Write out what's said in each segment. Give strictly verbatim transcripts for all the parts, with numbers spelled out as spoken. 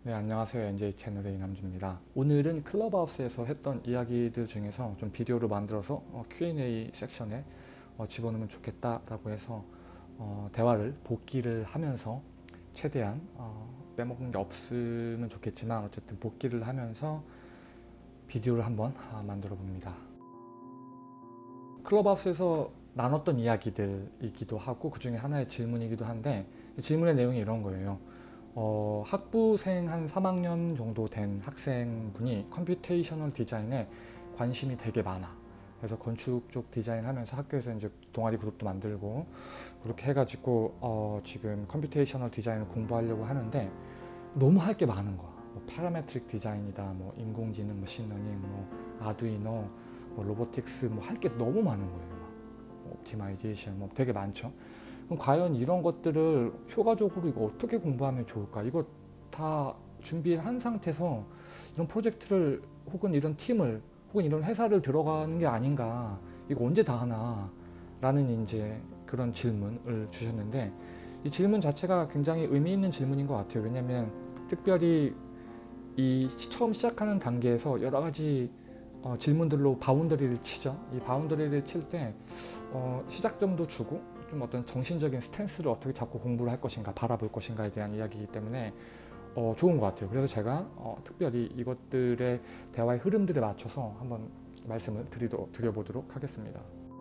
네, 안녕하세요. 엔제이 채널의 이남주입니다. 오늘은 클럽하우스에서 했던 이야기들 중에서 좀 비디오를 만들어서 어, 큐 앤 에이 섹션에 어, 집어넣으면 좋겠다라고 해서 어, 대화를 복기를 하면서 최대한 어, 빼먹은 게 없으면 좋겠지만 어쨌든 복기를 하면서 비디오를 한번 아, 만들어 봅니다. 클럽하우스에서 나눴던 이야기들이기도 하고 그 중에 하나의 질문이기도 한데 질문의 내용이 이런 거예요. 어, 학부생 한 삼 학년 정도 된 학생분이 컴퓨테이셔널 디자인에 관심이 되게 많아. 그래서 건축 쪽 디자인 하면서 학교에서 이제 동아리 그룹도 만들고 그렇게 해가지고 어, 지금 컴퓨테이셔널 디자인을 공부하려고 하는데 너무 할 게 많은 거야. 뭐 파라메트릭 디자인이다, 뭐 인공지능, 머신러닝, 뭐 아두이노, 뭐 로보틱스, 뭐 할 게 너무 많은 거예요. 막 옵티마이제이션, 뭐 되게 많죠. 그럼 과연 이런 것들을 효과적으로 이거 어떻게 공부하면 좋을까? 이거 다 준비한 상태에서 이런 프로젝트를 혹은 이런 팀을 혹은 이런 회사를 들어가는 게 아닌가? 이거 언제 다 하나? 라는 이제 그런 질문을 주셨는데 이 질문 자체가 굉장히 의미 있는 질문인 것 같아요. 왜냐하면 특별히 이 처음 시작하는 단계에서 여러 가지 어, 질문들로 바운더리를 치죠. 이 바운더리를 칠 때 어, 시작점도 주고 좀 어떤 정신적인 스탠스를 어떻게 잡고 공부를 할 것인가 바라볼 것인가에 대한 이야기이기 때문에 어, 좋은 것 같아요. 그래서 제가 어, 특별히 이것들의 대화의 흐름들에 맞춰서 한번 말씀을 드리도, 드려보도록 하겠습니다.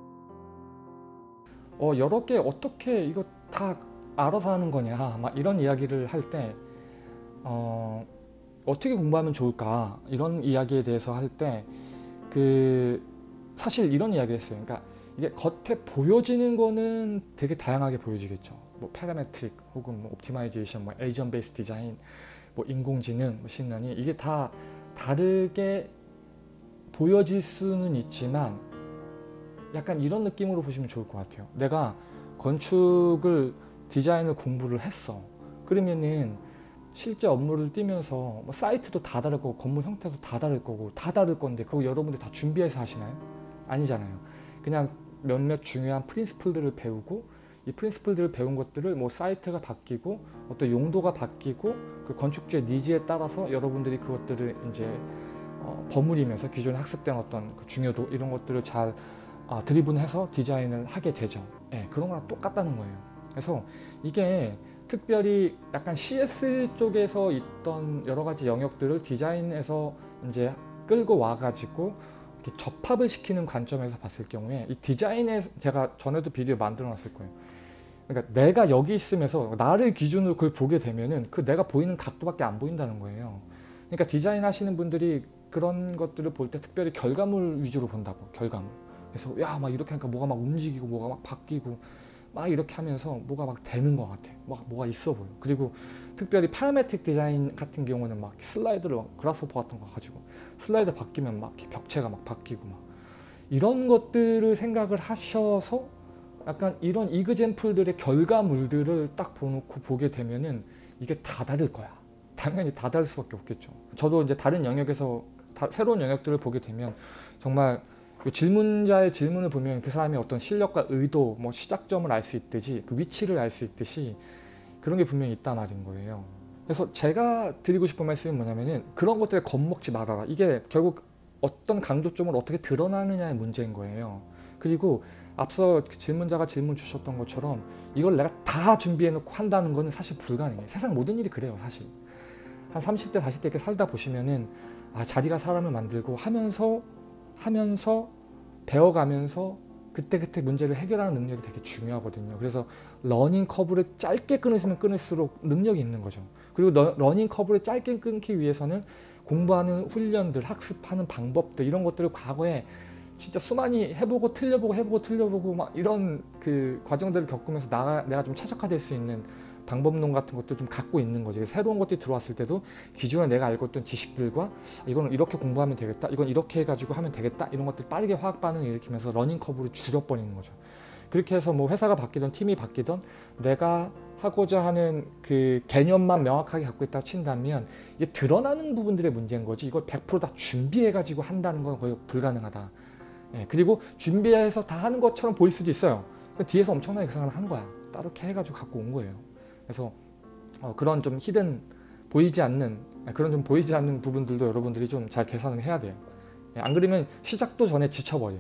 어, 여러 개 어떻게 이거 다 알아서 하는 거냐 막 이런 이야기를 할 때 어, 어떻게 공부하면 좋을까 이런 이야기에 대해서 할 때 그 사실 이런 이야기를 했어요. 그러니까 이게 겉에 보여지는 거는 되게 다양하게 보여지겠죠. 뭐 파라메트릭 혹은 뭐 옵티마이제이션, 뭐 에이전 베이스 디자인, 뭐 인공지능, 머신러닝 이게 다 다르게 보여질 수는 있지만 약간 이런 느낌으로 보시면 좋을 것 같아요. 내가 건축을 디자인을 공부를 했어. 그러면은 실제 업무를 뛰면서 뭐 사이트도 다 다를 거고 건물 형태도 다 다를 거고 다 다를 건데 그거 여러분들 다 준비해서 하시나요? 아니잖아요. 그냥 몇몇 중요한 프린시플들을 배우고 이 프린시플들을 배운 것들을 뭐 사이트가 바뀌고 어떤 용도가 바뀌고 그 건축주의 니즈에 따라서 여러분들이 그것들을 이제 어, 버무리면서 기존에 학습된 어떤 그 중요도 이런 것들을 잘 아, 드리븐해서 디자인을 하게 되죠. 네, 그런 거랑 똑같다는 거예요. 그래서 이게 특별히 약간 씨 에스 쪽에서 있던 여러 가지 영역들을 디자인에서 이제 끌고 와가지고 이렇게 접합을 시키는 관점에서 봤을 경우에 이 디자인에 제가 전에도 비디오 만들어 놨을 거예요. 그러니까 내가 여기 있으면서 나를 기준으로 그걸 보게 되면은 그 내가 보이는 각도밖에 안 보인다는 거예요. 그러니까 디자인 하시는 분들이 그런 것들을 볼 때 특별히 결과물 위주로 본다고. 결과물. 그래서 야 막 이렇게 하니까 뭐가 막 움직이고 뭐가 막 바뀌고 막 이렇게 하면서 뭐가 막 되는 것 같아. 막 뭐가 있어 보여. 그리고 특별히 파라메트릭 디자인 같은 경우는 막 슬라이드를 막 그라스호퍼 같은 거 가지고 슬라이드 바뀌면 막 벽체가 막 바뀌고 막 이런 것들을 생각을 하셔서 약간 이런 이그젬플들의 결과물들을 딱 보놓고 보게 되면은 이게 다 다를 거야. 당연히 다 다를 수밖에 없겠죠. 저도 이제 다른 영역에서 다, 새로운 영역들을 보게 되면 정말 그 질문자의 질문을 보면 그 사람의 어떤 실력과 의도, 뭐 시작점을 알 수 있듯이 그 위치를 알 수 있듯이 그런 게 분명히 있단 말인 거예요. 그래서 제가 드리고 싶은 말씀이 뭐냐면은 그런 것들에 겁먹지 말아라. 이게 결국 어떤 강조점을 어떻게 드러나느냐의 문제인 거예요. 그리고 앞서 그 질문자가 질문 주셨던 것처럼 이걸 내가 다 준비해 놓고 한다는 거는 사실 불가능해요. 세상 모든 일이 그래요, 사실. 한 삼십 대, 사십 대 이렇게 살다 보시면은 아, 자리가 사람을 만들고 하면서 하면서 배워가면서 그때그때 문제를 해결하는 능력이 되게 중요하거든요. 그래서 러닝 커브를 짧게 끊으시면 끊을수록 능력이 있는 거죠. 그리고 러, 러닝 커브를 짧게 끊기 위해서는 공부하는 훈련들, 학습하는 방법들 이런 것들을 과거에 진짜 수많이 해보고 틀려보고 해보고 틀려보고 막 이런 그 과정들을 겪으면서 나, 내가 좀 최적화될 수 있는 방법론 같은 것도 좀 갖고 있는 거죠. 새로운 것들이 들어왔을 때도 기존에 내가 알고 있던 지식들과 이거는 이렇게 공부하면 되겠다, 이건 이렇게 해가지고 하면 되겠다 이런 것들 빠르게 화학 반응을 일으키면서 러닝 커브를 줄여버리는 거죠. 그렇게 해서 뭐 회사가 바뀌던 팀이 바뀌던 내가 하고자 하는 그 개념만 명확하게 갖고 있다고 친다면 이게 드러나는 부분들의 문제인 거지 이걸 백 퍼센트 다 준비해가지고 한다는 건 거의 불가능하다. 예, 그리고 준비해서 다 하는 것처럼 보일 수도 있어요. 뒤에서 엄청나게 그 생각을 한 거야. 따로 이렇게 해가지고 갖고 온 거예요. 그래서 어, 그런 좀 히든 보이지 않는 그런 좀 보이지 않는 부분들도 여러분들이 좀 잘 계산을 해야 돼요. 안 그러면 시작도 전에 지쳐버려.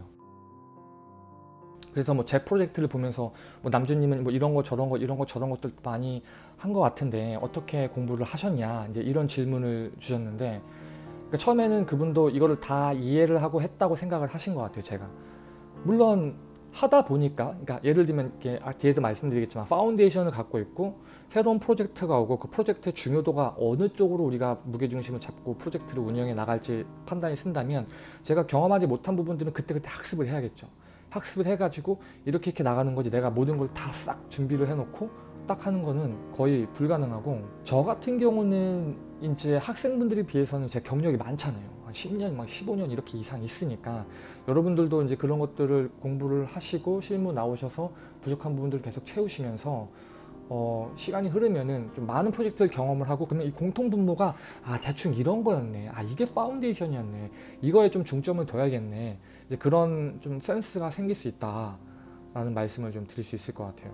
그래서 뭐 제 프로젝트를 보면서 뭐 남주님은 뭐 이런 거 저런 거 이런 거 저런 것들 많이 한 것 같은데 어떻게 공부를 하셨냐 이제 이런 질문을 주셨는데, 그러니까 처음에는 그분도 이거를 다 이해를 하고 했다고 생각을 하신 것 같아요. 제가 물론 하다 보니까, 그러니까 예를 들면 이렇게 뒤에도 말씀드리겠지만 파운데이션을 갖고 있고 새로운 프로젝트가 오고 그 프로젝트의 중요도가 어느 쪽으로 우리가 무게중심을 잡고 프로젝트를 운영해 나갈지 판단이 쓴다면, 제가 경험하지 못한 부분들은 그때그때 학습을 해야겠죠. 학습을 해가지고 이렇게 이렇게 나가는 거지, 내가 모든 걸 다 싹 준비를 해놓고 딱 하는 거는 거의 불가능하고, 저 같은 경우는 이제 학생분들에 비해서는 제 경력이 많잖아요. 한 십 년, 막 십오 년 이렇게 이상 있으니까 여러분들도 이제 그런 것들을 공부를 하시고 실무 나오셔서 부족한 부분들을 계속 채우시면서 어, 시간이 흐르면은 좀 많은 프로젝트를 경험을 하고, 그러면 이 공통 분모가 아 대충 이런 거였네, 아 이게 파운데이션이었네, 이거에 좀 중점을 둬야겠네, 이제 그런 좀 센스가 생길 수 있다라는 말씀을 좀 드릴 수 있을 것 같아요.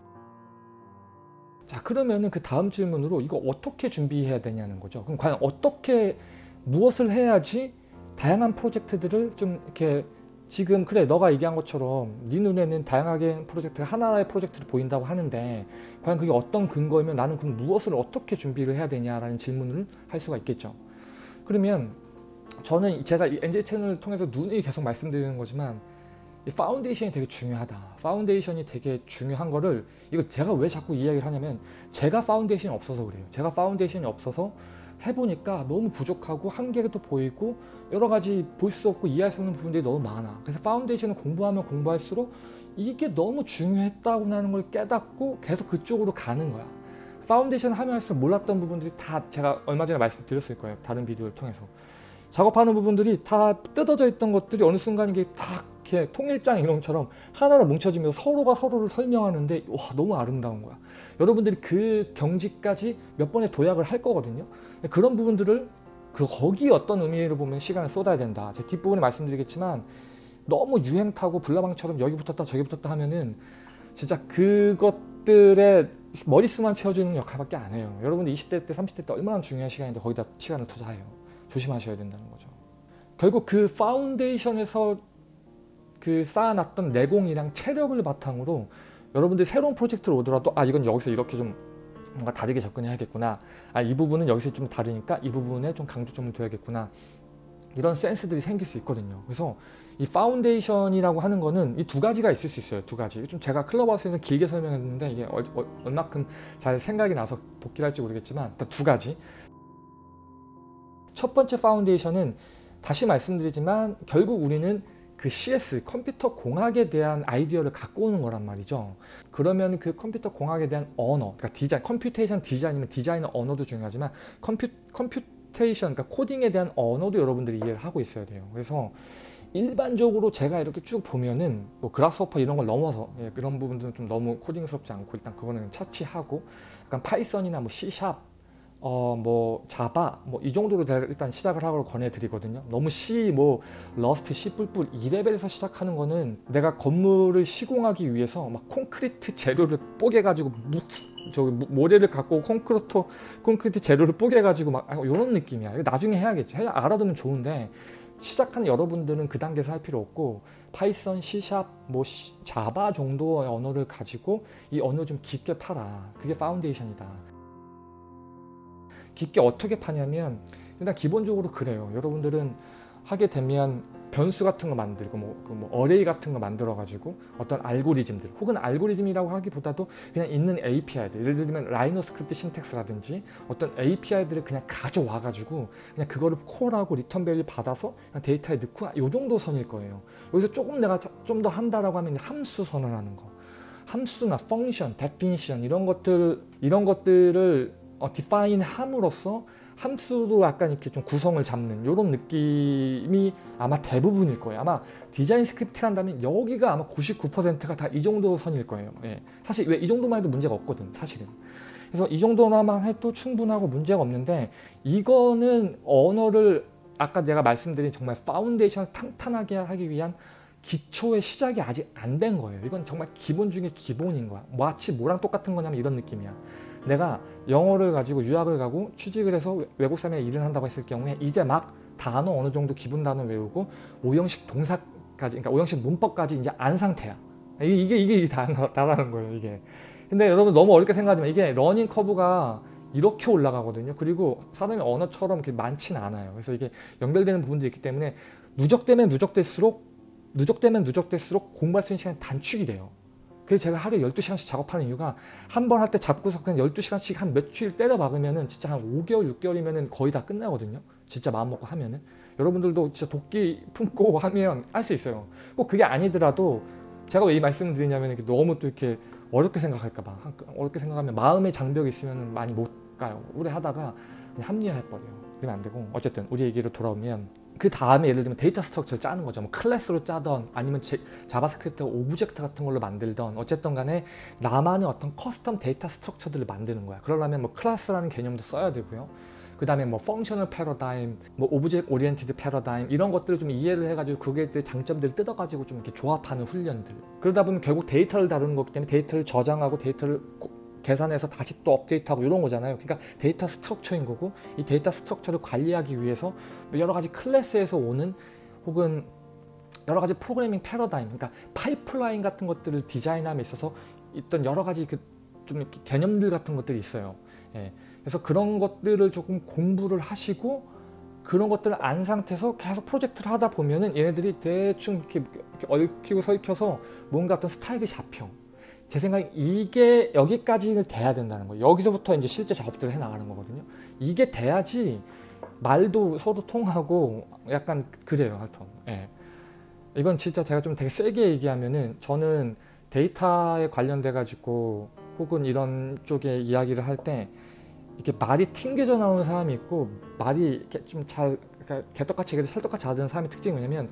자, 그러면은 그 다음 질문으로 이거 어떻게 준비해야 되냐는 거죠. 그럼 과연 어떻게 무엇을 해야지 다양한 프로젝트들을 좀 이렇게, 지금 그래 너가 얘기한 것처럼 네 눈에는 다양하게 프로젝트가 하나의 프로젝트로 보인다고 하는데 과연 그게 어떤 근거이면 나는 그럼 무엇을 어떻게 준비를 해야 되냐라는 질문을 할 수가 있겠죠. 그러면 저는 제가 이 엔제이 채널을 통해서 누누이 계속 말씀드리는 거지만 이 파운데이션이 되게 중요하다. 파운데이션이 되게 중요한 거를, 이거 제가 왜 자꾸 이야기를 하냐면 제가 파운데이션이 없어서 그래요. 제가 파운데이션이 없어서 해보니까 너무 부족하고 한계도 보이고 여러 가지 볼 수 없고 이해할 수 없는 부분들이 너무 많아. 그래서 파운데이션을 공부하면 공부할수록 이게 너무 중요했다고 하는 걸 깨닫고 계속 그쪽으로 가는 거야. 파운데이션 하면 할수록 몰랐던 부분들이 다 제가 얼마 전에 말씀드렸을 거예요. 다른 비디오를 통해서. 작업하는 부분들이 다 뜯어져 있던 것들이 어느 순간 이게 다 이렇게 통일장 이런 것처럼 하나로 뭉쳐지면서 서로가 서로를 설명하는데 와 너무 아름다운 거야. 여러분들이 그 경지까지 몇 번의 도약을 할 거거든요. 그런 부분들을 그 거기 어떤 의미로 보면 시간을 쏟아야 된다. 제 뒷부분에 말씀드리겠지만 너무 유행 타고 불나방처럼 여기 붙었다 저기 붙었다 하면은 진짜 그것들의 머릿수만 채워주는 역할밖에 안 해요. 여러분들 이십 대 때 삼십 대 때 얼마나 중요한 시간인데 거기다 시간을 투자해요. 조심하셔야 된다는 거죠. 결국 그 파운데이션에서 그 쌓아놨던 내공이랑 체력을 바탕으로 여러분들이 새로운 프로젝트를 오더라도 아 이건 여기서 이렇게 좀 뭔가 다르게 접근해야겠구나, 아 이 부분은 여기서 좀 다르니까 이 부분에 좀 강조점을 둬야겠구나, 이런 센스들이 생길 수 있거든요. 그래서 이 파운데이션이라고 하는 거는 이 두 가지가 있을 수 있어요. 두 가지. 좀 제가 클럽하우스에서 길게 설명했는데 이게 어, 어, 얼마큼 잘 생각이 나서 복귀를 할지 모르겠지만 일단 두 가지. 첫 번째 파운데이션은 다시 말씀드리지만 결국 우리는 그 씨에스, 컴퓨터 공학에 대한 아이디어를 갖고 오는 거란 말이죠. 그러면 그 컴퓨터 공학에 대한 언어, 그러니까 디자인, 컴퓨테이션 디자인이면 디자인의 언어도 중요하지만 컴퓨, 컴퓨테이션, 그러니까 코딩에 대한 언어도 여러분들이 이해를 하고 있어야 돼요. 그래서 일반적으로 제가 이렇게 쭉 보면은 뭐 그라스호퍼 이런 걸 넘어서 예, 그런 부분들은 좀 너무 코딩스럽지 않고 일단 그거는 차치하고 약간 파이썬이나 뭐 C샵, 어 뭐 자바 뭐 이 정도로 일단 시작을 하라고 권해드리거든요. 너무 C 뭐 러스트 C 뿔뿔 이 레벨에서 시작하는 거는 내가 건물을 시공하기 위해서 막 콘크리트 재료를 뽀개가지고 저기 모래를 갖고 콘크리트 콘크리트 재료를 뽀개가지고 막 이런 느낌이야. 이거 나중에 해야겠죠. 해 알아두면 좋은데 시작한 여러분들은 그 단계에서 할 필요 없고 파이썬, C샵, 뭐 자바 정도의 언어를 가지고 이 언어를 좀 깊게 팔아. 그게 파운데이션이다. 깊게 어떻게 파냐면 일단 기본적으로 그래요. 여러분들은 하게 되면 변수 같은 거 만들고 뭐, 그 뭐 어레이 같은 거 만들어 가지고 어떤 알고리즘들 혹은 알고리즘이라고 하기보다도 그냥 있는 에이피아이들, 예를 들면 라이노스크립트 신텍스라든지 어떤 에이피아이들을 그냥 가져와 가지고 그냥 그거를 콜하고 리턴 밸류 받아서 그냥 데이터에 넣고 요 정도 선일 거예요. 여기서 조금 내가 좀 더 한다라고 하면 함수 선언하는 거, 함수나 펑션, 데피니션 이런 것들 이런 것들을 어, 디파인 함으로써 함수도 약간 이렇게 좀 구성을 잡는 이런 느낌이 아마 대부분일 거예요. 아마 디자인 스크립트 한다면 여기가 아마 구십구 퍼센트가 다 이 정도 선일 거예요. 예. 사실 왜 이 정도만 해도 문제가 없거든, 사실은. 그래서 이 정도만 해도 충분하고 문제가 없는데 이거는 언어를 아까 내가 말씀드린 정말 파운데이션을 탄탄하게 하기 위한 기초의 시작이 아직 안 된 거예요. 이건 정말 기본 중에 기본인 거야. 마치 뭐랑 똑같은 거냐면 이런 느낌이야. 내가 영어를 가지고 유학을 가고 취직을 해서 외국 사람에 일을 한다고 했을 경우에 이제 막 단어 어느 정도 기본 단어 외우고 오형식 동사까지, 그러니까 오형식 문법까지 이제 안 상태야. 이게 이게 이게 다라는 거예요, 이게. 근데 여러분 너무 어렵게 생각하지만 이게 러닝 커브가 이렇게 올라가거든요. 그리고 사람의 언어처럼 그렇게 많지는 않아요. 그래서 이게 연결되는 부분도 있기 때문에 누적되면 누적될수록 누적되면 누적될수록 공부할 수 있는 시간이 단축이 돼요. 그래서 제가 하루에 열두 시간씩 작업하는 이유가 한 번 할 때 잡고서 그냥 열두 시간씩 한 며칠 때려 박으면은 진짜 한 오 개월, 육 개월이면은 거의 다 끝나거든요. 진짜 마음 먹고 하면은. 여러분들도 진짜 도끼 품고 하면 할 수 있어요. 꼭 그게 아니더라도 제가 왜 이 말씀을 드리냐면 이렇게 너무 또 이렇게 어렵게 생각할까봐. 어렵게 생각하면 마음의 장벽이 있으면 많이 못 가요. 오래 하다가 그냥 합리화해버려요. 그러면 안 되고. 어쨌든 우리 얘기로 돌아오면 그 다음에 예를 들면 데이터 스트럭처를 짜는 거죠. 뭐 클래스로 짜던 아니면 제, 자바스크립트 오브젝트 같은 걸로 만들던 어쨌든 간에 나만의 어떤 커스텀 데이터 스트럭처들을 만드는 거야. 그러려면 뭐 클래스라는 개념도 써야 되고요. 그 다음에 뭐 펑셔널 패러다임, 뭐 오브젝트 오리엔티드 패러다임 이런 것들을 좀 이해를 해가지고 그게 장점들을 뜯어가지고 좀 이렇게 조합하는 훈련들. 그러다 보면 결국 데이터를 다루는 거기 때문에 데이터를 저장하고 데이터를 계산해서 다시 또 업데이트하고 이런 거잖아요. 그러니까 데이터 스트럭처인 거고 이 데이터 스트럭처를 관리하기 위해서 여러 가지 클래스에서 오는 혹은 여러 가지 프로그래밍 패러다임, 그러니까 파이프라인 같은 것들을 디자인함에 있어서 있던 여러 가지 그 좀 이렇게 개념들 같은 것들이 있어요. 예. 그래서 그런 것들을 조금 공부를 하시고 그런 것들을 안 상태에서 계속 프로젝트를 하다 보면은 얘네들이 대충 이렇게, 이렇게 얽히고 설켜서 뭔가 어떤 스타일이 잡혀. 제 생각에 이게 여기까지는 돼야 된다는 거예요. 여기서부터 이제 실제 작업들을 해 나가는 거거든요. 이게 돼야지 말도 서로 통하고 약간 그래요, 하여튼. 예. 이건 진짜 제가 좀 되게 세게 얘기하면은 저는 데이터에 관련돼 가지고 혹은 이런 쪽에 이야기를 할 때 이렇게 말이 튕겨져 나오는 사람이 있고 말이 이렇게 좀 잘 그러니까 개떡같이 찰떡같이 하는 사람의 특징이 뭐냐면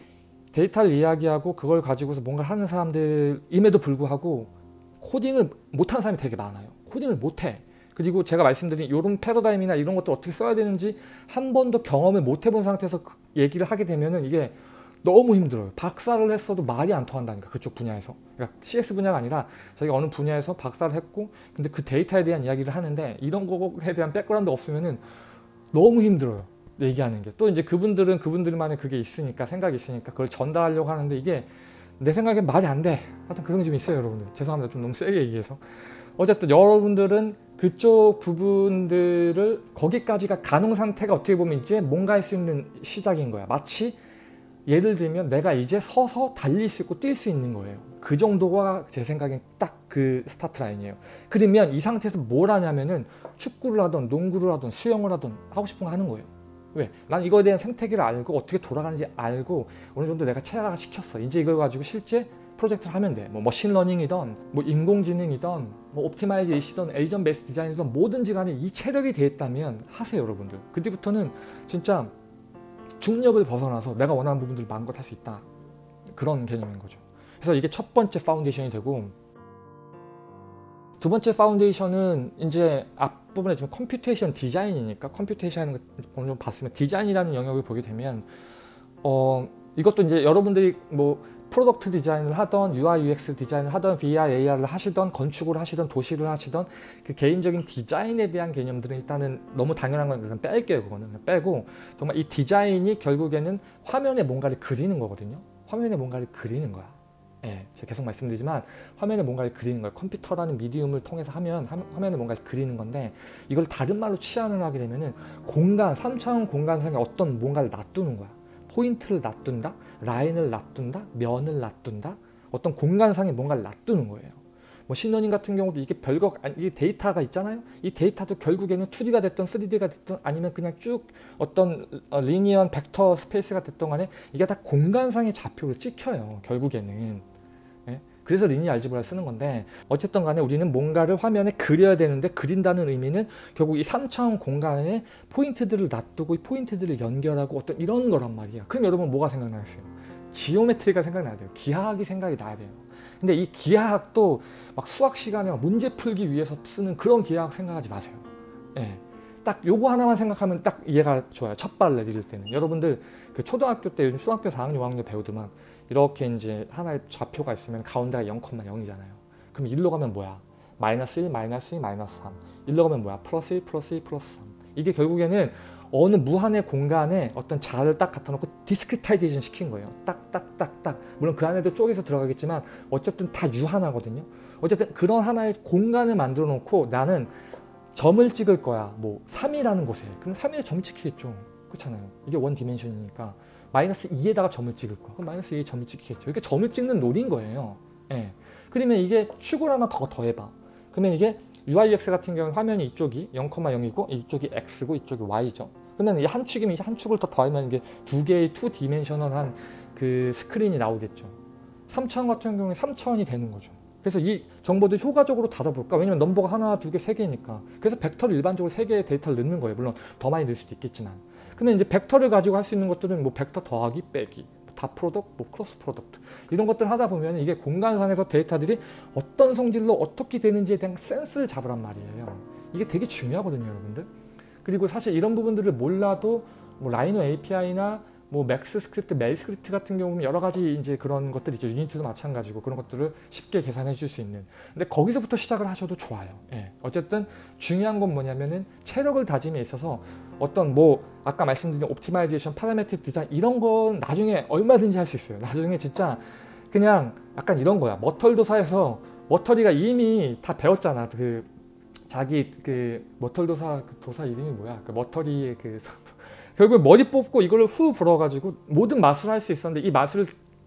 데이터를 이야기하고 그걸 가지고서 뭔가 하는 사람들임에도 불구하고 코딩을 못하는 사람이 되게 많아요. 코딩을 못해. 그리고 제가 말씀드린 이런 패러다임이나 이런 것들 어떻게 써야 되는지 한 번도 경험을 못 해본 상태에서 얘기를 하게 되면은 이게 너무 힘들어요. 박사를 했어도 말이 안 통한다니까, 그쪽 분야에서. 그러니까 씨에스 분야가 아니라 자기가 어느 분야에서 박사를 했고 근데 그 데이터에 대한 이야기를 하는데 이런 거에 대한 백그라운드 없으면은 너무 힘들어요. 얘기하는 게. 또 이제 그분들은 그분들만의 그게 있으니까, 생각이 있으니까 그걸 전달하려고 하는데 이게 내 생각엔 말이 안 돼. 하여튼 그런 게 좀 있어요, 여러분들. 죄송합니다. 좀 너무 세게 얘기해서. 어쨌든 여러분들은 그쪽 부분들을 거기까지가 가능 상태가 어떻게 보면 이제 뭔가 할 수 있는 시작인 거야. 마치 예를 들면 내가 이제 서서 달릴 수 있고 뛸 수 있는 거예요. 그 정도가 제 생각엔 딱 그 스타트 라인이에요. 그러면 이 상태에서 뭘 하냐면은 축구를 하든 농구를 하든 수영을 하든 하고 싶은 거 하는 거예요. 왜? 난 이거에 대한 생태계를 알고 어떻게 돌아가는지 알고 어느 정도 내가 체화가 시켰어. 이제 이걸 가지고 실제 프로젝트를 하면 돼. 뭐 머신러닝이든 뭐 인공지능이든 뭐 옵티마이제이션이든 에이전 베이스 디자인이든 뭐든지 간에 이 체력이 돼 있다면 하세요, 여러분들. 그때부터는 진짜 중력을 벗어나서 내가 원하는 부분들을 마음껏 할 수 있다. 그런 개념인 거죠. 그래서 이게 첫 번째 파운데이션이 되고 두 번째 파운데이션은 이제 앞부분에 지금 컴퓨테이션 디자인이니까 컴퓨테이션 어느 정도 봤으면 디자인이라는 영역을 보게 되면 어 이것도 이제 여러분들이 뭐 프로덕트 디자인을 하던 유아이 유엑스 디자인을 하던 브이알, 에이알을 하시던 건축을 하시던 도시를 하시던 그 개인적인 디자인에 대한 개념들은 일단은 너무 당연한 건 그냥 뺄게요. 그거는 그냥 빼고 정말 이 디자인이 결국에는 화면에 뭔가를 그리는 거거든요. 화면에 뭔가를 그리는 거야. 예, 제가 계속 말씀드리지만 화면에 뭔가를 그리는 거예요. 컴퓨터라는 미디움을 통해서 하면 화면에 뭔가를 그리는 건데 이걸 다른 말로 치환을 하게 되면은 공간, 삼 차원 공간상에 어떤 뭔가를 놔두는 거야. 포인트를 놔둔다, 라인을 놔둔다, 면을 놔둔다, 어떤 공간상에 뭔가를 놔두는 거예요. 뭐 신러닝 같은 경우도 이게 별거, 이게 데이터가 있잖아요. 이 데이터도 결국에는 투디가 됐든 쓰리디가 됐든 아니면 그냥 쭉 어떤 리니어한 벡터 스페이스가 됐던 간에 이게 다 공간상의 좌표로 찍혀요. 결국에는. 예? 그래서 리니어 알지브라를 쓰는 건데 어쨌든 간에 우리는 뭔가를 화면에 그려야 되는데 그린다는 의미는 결국 이 삼 차원 공간에 포인트들을 놔두고 이 포인트들을 연결하고 어떤 이런 거란 말이야. 그럼 여러분 뭐가 생각나겠어요? 지오메트리가 생각나야 돼요. 기하학이 생각이 나야 돼요. 근데 이 기하학도 막 수학 시간에 막 문제 풀기 위해서 쓰는 그런 기하학 생각하지 마세요. 예. 딱 요거 하나만 생각하면 딱 이해가 좋아요. 첫 발을 내디딜 때는. 여러분들 그 초등학교 때 요즘 수학교 사 학년, 오 학년 배우더만 이렇게 이제 하나의 좌표가 있으면 가운데가 영 영 이잖아요. 그럼 일로 가면 뭐야? 마이너스 일, 마이너스 이, 마이너스 삼. 일로 가면 뭐야? 플러스 일, 플러스 이, 플러스 삼. 이게 결국에는 어느 무한의 공간에 어떤 자를 딱 갖다 놓고 디스크리타이제이션 시킨 거예요. 딱, 딱, 딱, 딱. 물론 그 안에도 쪼개서 들어가겠지만 어쨌든 다 유하나거든요. 어쨌든 그런 하나의 공간을 만들어 놓고 나는 점을 찍을 거야. 뭐 삼이라는 곳에. 그럼 삼에 점을 찍히겠죠. 그렇잖아요. 이게 원 디멘션이니까. 마이너스 이에다가 점을 찍을 거야. 그럼 마이너스 이에 점을 찍히겠죠. 이렇게 점을 찍는 놀이인 거예요. 예. 그러면 이게 축을 하나 더 더해봐. 그러면 이게 유아이엑스 같은 경우는 화면이 이쪽이 영, 영이고 이쪽이 X고 이쪽이 Y죠. 그러면 이 한 축이면 이제 한 축을 더 더하면 이게 두 개의 투 디멘셔널한 그 스크린이 나오겠죠. 삼 차원 같은 경우에 삼 차원이 되는 거죠. 그래서 이 정보들 효과적으로 다뤄볼까? 왜냐면 넘버가 하나, 두 개, 세 개니까. 그래서 벡터를 일반적으로 세 개의 데이터를 넣는 거예요. 물론 더 많이 넣을 수도 있겠지만. 근데 이제 벡터를 가지고 할 수 있는 것들은 뭐 벡터 더하기, 빼기, 다 프로덕트, 뭐 크로스 프로덕트 이런 것들 하다 보면 이게 공간상에서 데이터들이 어떤 성질로 어떻게 되는지에 대한 센스를 잡으란 말이에요. 이게 되게 중요하거든요, 여러분들. 그리고 사실 이런 부분들을 몰라도 뭐 라이노 에이피아이나 뭐 맥스 스크립트, 메일 스크립트 같은 경우는 여러 가지 이제 그런 것들이 있죠. 유니티도 마찬가지고 그런 것들을 쉽게 계산해 줄 수 있는. 근데 거기서부터 시작을 하셔도 좋아요. 예. 어쨌든 중요한 건 뭐냐면은 체력을 다짐에 있어서 어떤 뭐 아까 말씀드린 옵티마이제이션, 파라메트릭 디자인 이런 건 나중에 얼마든지 할 수 있어요. 나중에 진짜 그냥 약간 이런 거야. 머털 도사에서 머털이가 이미 다 배웠잖아. 그 자기 그 머털 도사 그 도사 이름이 뭐야? 그 머털이의 그 결국 머리 뽑고 이거를 후 불어가지고 모든 마술을 할 수 있었는데 이 마술을